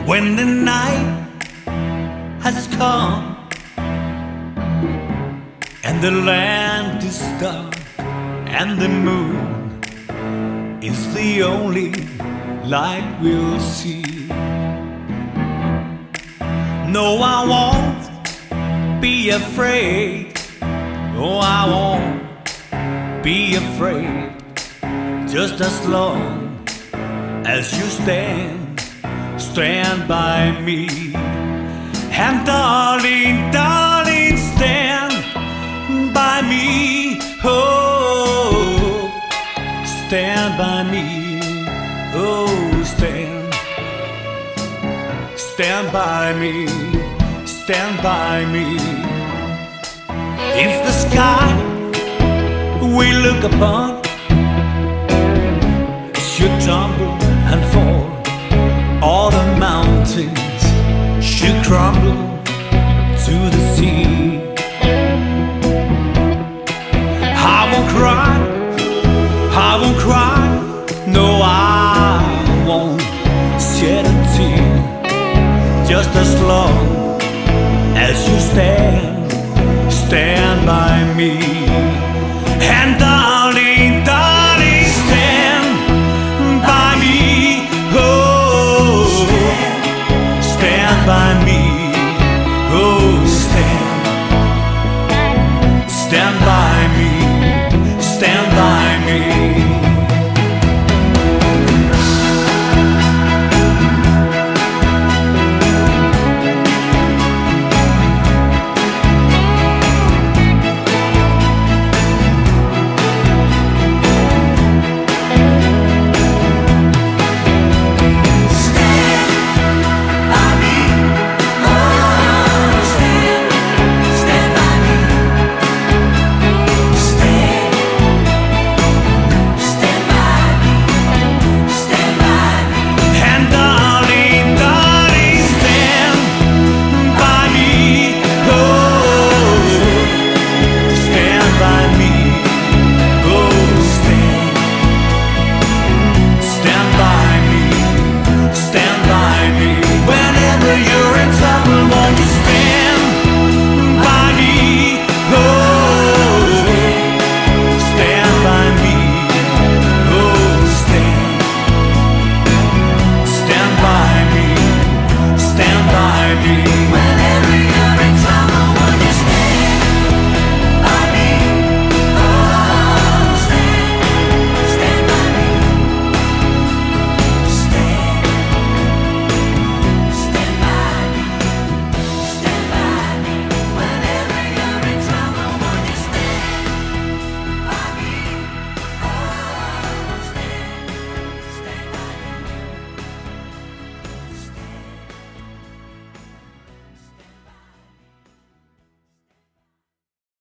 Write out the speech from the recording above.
When the night has come and the land is dark and the moon is the only light we'll see. No, I won't be afraid. No, I won't be afraid. Just as long as you stand by me. And darling, darling, stand by me. Oh, stand by me. Oh, stand by me. Stand by me. If the sky we look upon should tumble and fall, all the mountains should crumble to the sea. I won't cry, I won't cry. No, I won't shed a tear. Just as long as you stand by me.